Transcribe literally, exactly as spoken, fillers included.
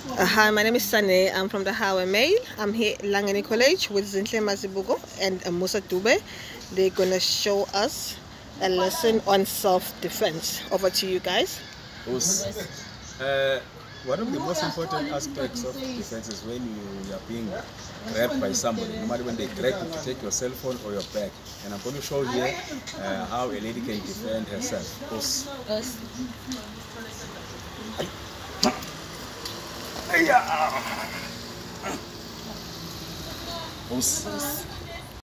Uh, hi, my name is Sane. I'm from the Hawe Mail. I'm here at Langani College with Zintle Mazibugo and uh, Musa Dube. They're going to show us a lesson on self-defense. Over to you guys. Uh, one of the most important aspects of defense is when you are being grabbed by somebody, no matter when they grab you to take your cell phone or your bag. And I'm going to show here uh, how a lady can defend herself. Us. Us. Us.